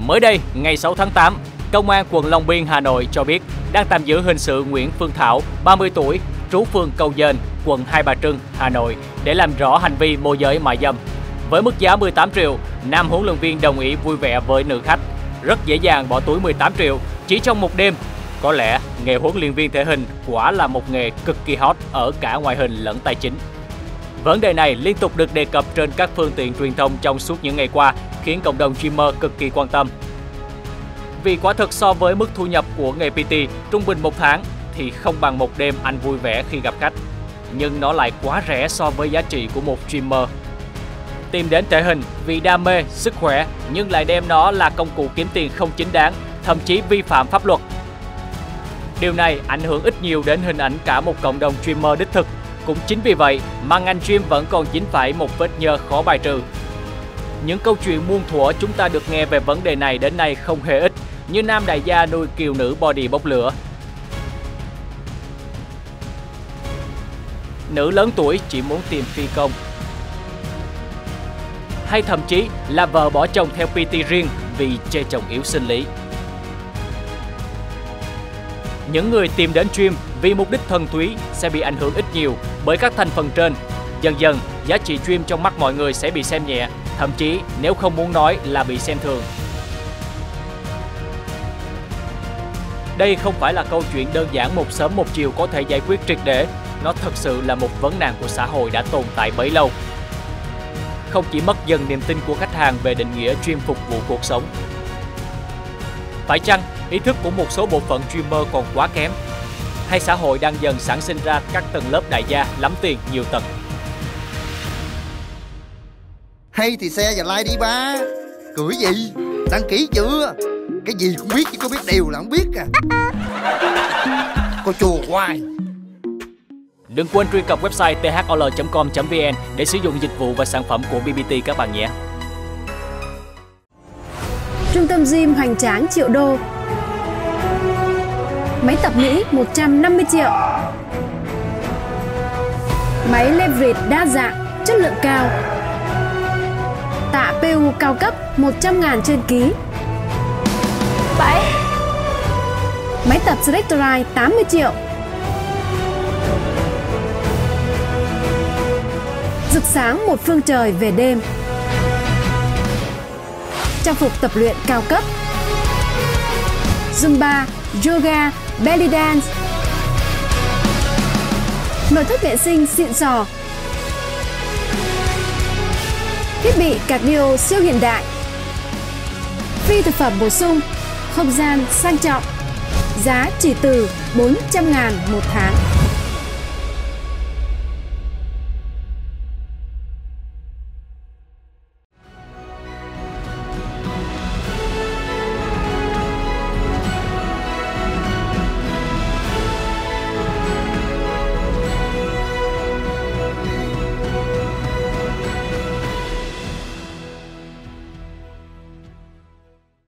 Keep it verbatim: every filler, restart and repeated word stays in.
Mới đây, ngày sáu tháng tám, Công an quận Long Biên, Hà Nội cho biết đang tạm giữ hình sự Nguyễn Phương Thảo, ba mươi tuổi, trú phường Cầu Dền, quận Hai Bà Trưng, Hà Nội để làm rõ hành vi môi giới mại dâm. Với mức giá mười tám triệu, nam huấn luyện viên đồng ý vui vẻ với nữ khách, rất dễ dàng bỏ túi mười tám triệu chỉ trong một đêm. Có lẽ nghề huấn luyện viên thể hình quả là một nghề cực kỳ hot ở cả ngoại hình lẫn tài chính. Vấn đề này liên tục được đề cập trên các phương tiện truyền thông trong suốt những ngày qua, khiến cộng đồng streamer cực kỳ quan tâm. Vì quả thực so với mức thu nhập của nghề pê tê trung bình một tháng thì không bằng một đêm anh vui vẻ khi gặp khách. Nhưng nó lại quá rẻ so với giá trị của một streamer. Tìm đến thể hình vì đam mê, sức khỏe nhưng lại đem nó là công cụ kiếm tiền không chính đáng, thậm chí vi phạm pháp luật. Điều này ảnh hưởng ít nhiều đến hình ảnh cả một cộng đồng streamer đích thực. Cũng chính vì vậy mà ngành stream vẫn còn dính phải một vết nhơ khó bài trừ. Những câu chuyện muôn thuở chúng ta được nghe về vấn đề này đến nay không hề ít, như nam đại gia nuôi kiều nữ body bốc lửa, nữ lớn tuổi chỉ muốn tìm phi công, hay thậm chí là vợ bỏ chồng theo pê tê riêng vì chê chồng yếu sinh lý. Những người tìm đến stream vì mục đích thuần túy sẽ bị ảnh hưởng ít nhiều bởi các thành phần trên. Dần dần, giá trị stream trong mắt mọi người sẽ bị xem nhẹ, thậm chí nếu không muốn nói là bị xem thường. Đây không phải là câu chuyện đơn giản một sớm một chiều có thể giải quyết triệt để. Nó thật sự là một vấn nạn của xã hội đã tồn tại bấy lâu. Không chỉ mất dần niềm tin của khách hàng về định nghĩa stream phục vụ cuộc sống. Phải chăng ý thức của một số bộ phận streamer còn quá kém? Hay xã hội đang dần sản sinh ra các tầng lớp đại gia lắm tiền nhiều tật? Hay thì share và like đi ba. Cười gì? Đăng ký chưa? Cái gì cũng biết chứ có biết điều là không biết à. Cô chùa hoài. Đừng quên truy cập website t h o l chấm com chấm v n để sử dụng dịch vụ và sản phẩm của bê bê tê các bạn nhé. Trung tâm gym hoành tráng triệu đô. Máy tập Mỹ một trăm năm mươi triệu. Máy leverage đa dạng, chất lượng cao. Tạ pê u cao cấp một trăm ngàn trên ký. bảy. Máy tập Selectorite tám mươi triệu. Rực sáng một phương trời về đêm. Trang phục tập luyện cao cấp. Zumba, yoga, belly dance. Nội thất vệ sinh xịn sò. Thiết bị cardio siêu hiện đại. Phi thực phẩm bổ sung, không gian sang trọng. Giá chỉ từ bốn trăm ngàn một tháng.